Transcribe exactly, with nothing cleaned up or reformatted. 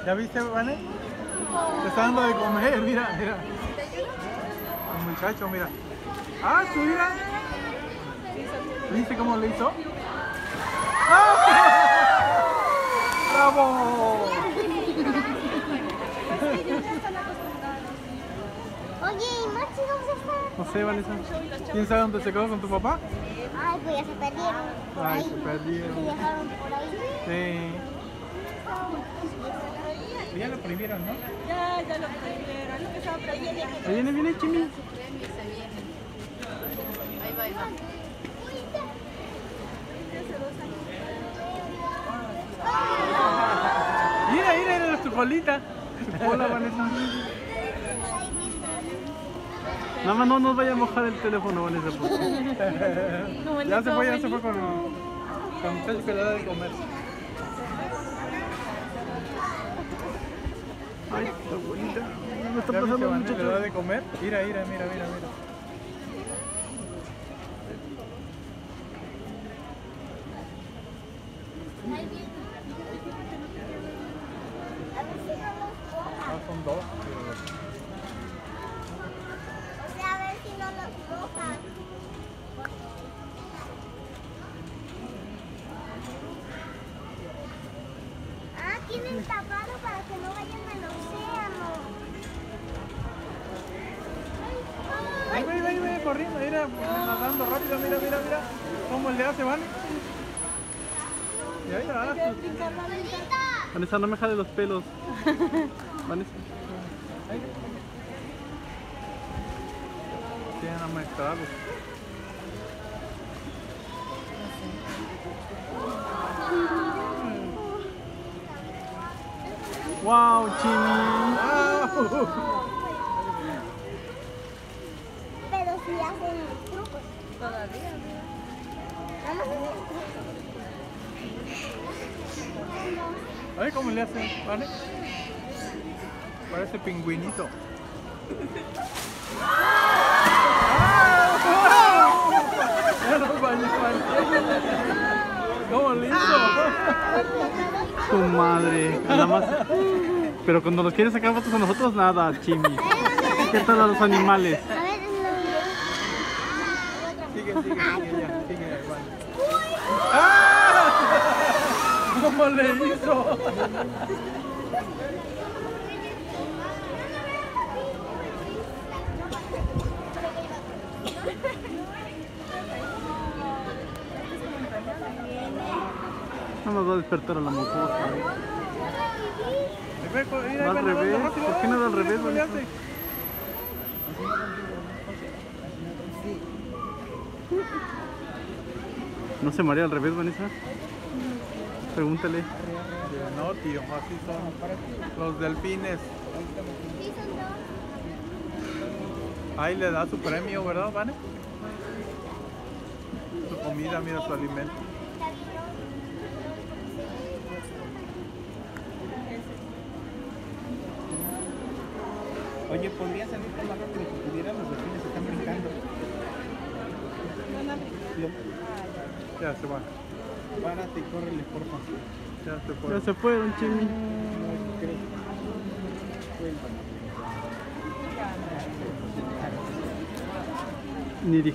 ¿Ya viste, Vane? Te está dando de comer, mira, mira. El muchacho, mira. Ah, su mira. ¿Viste cómo le hizo? ¡Ah! ¡Bravo! Oye, ¿y Maxi dónde está? No sé, Vanessa. ¿Quién sabe dónde se quedó con tu papá? Ay, pues ya se perdieron por Ay, ahí. se perdieron. Se dejaron por ahí. Sí. Ya lo prohibieron, ¿no? Ya, ya lo prohibieron. Lo que estaba prohibiendo. Ahí viene, viene, Chimi. Ahí va, ahí va. Mira, mira, mira tu colita. Tu cola, Vanessa. Nada más no nos vaya a mojar el teléfono, Vanessa. Porque... ya se fue, ya se fue con, con el muchacho que le da de comer. Ay, está bonita. Me está pasando mucho. ¿Le da de comer? Mira, mira, mira, mira, mira. Ah, son dos. O sea, a ver si no los mojan. Ah, tienen tapado para que no vayan al océano. Ahí va, ahí va, ahí va, corriendo, mira, nadando rápido, mira, mira, mira. ¿Cómo le hace, Van? Y ahí la hace. Vanessa, no me jale los pelos. Vanessa. Ahí. Tienen amaestrados. ¡Wow, Chimi! ¡Wow! Pero si hacen trucos. Todavía. Nada más hacen trucos. A ver cómo le hacen, ¿vale? Parece pingüinito. Ya lo bañó, ¿cómo le hizo? Tu madre, nada más. Pero cuando los quieres sacar fotos a nosotros, nada, Chimi. ¿Qué tal a los animales? A ver, Sigue, sigue, sigue, ya, sigue al baño. ¡Ah! ¿Cómo le hizo? No nos va a despertar a la mocosa. Va al revés. ¿Por qué no da al revés, Vanessa? ¿No se marea al revés, Vanessa? Pregúntale. No, tío, así son los delfines. Ahí le da su premio, ¿verdad, Vane? Su comida, mira su alimento. Oye, ¿podría salir por la rápido que pudiera? Los delfines están brincando. Ya se va. Párate y córrele, por favor. Ya se fueron. Ya se fueron, Chimi. Ni